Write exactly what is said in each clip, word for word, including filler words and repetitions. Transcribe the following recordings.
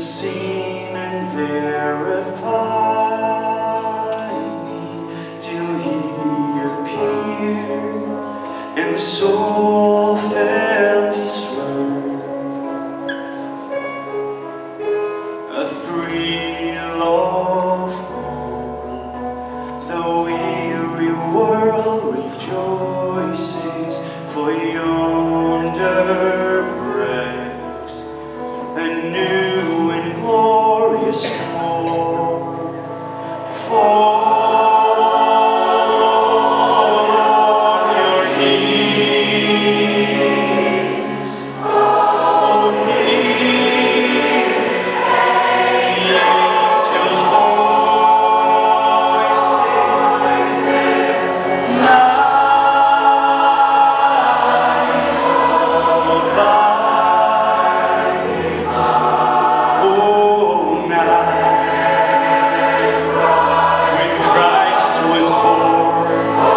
unseen, and there abiding till he appeared, and the soul felt his worth. A thrill of hope, the weary world rejoices, for yonder breaks a new and glorious morn. Fall on your knees, oh, hear the angels' voices. Night divine, oh, night when Christ was born.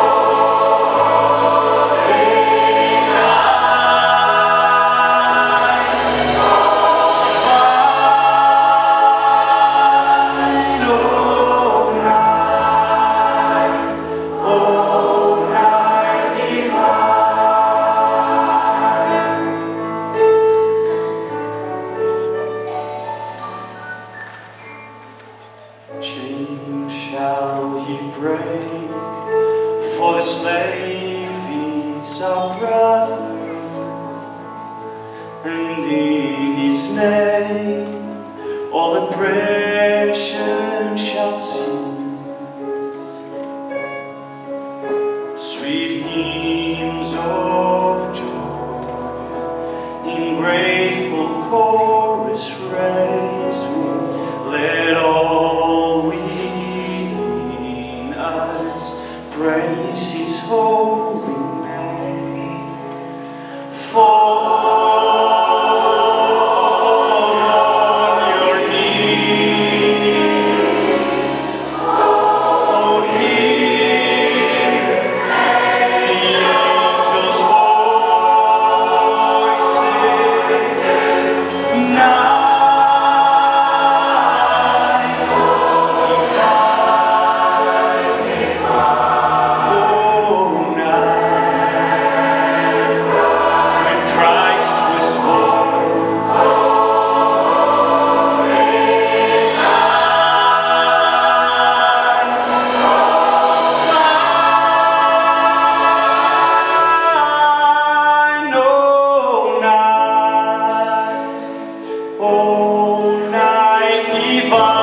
Chains shall he break, for the slave is our brother, and in his name all oppression shall cease. Sweet hymns of joy in grateful chorus raise we, let all within us praise his holy name. Fall on your knees, oh, hear the angels' voices. Night oh, night divine.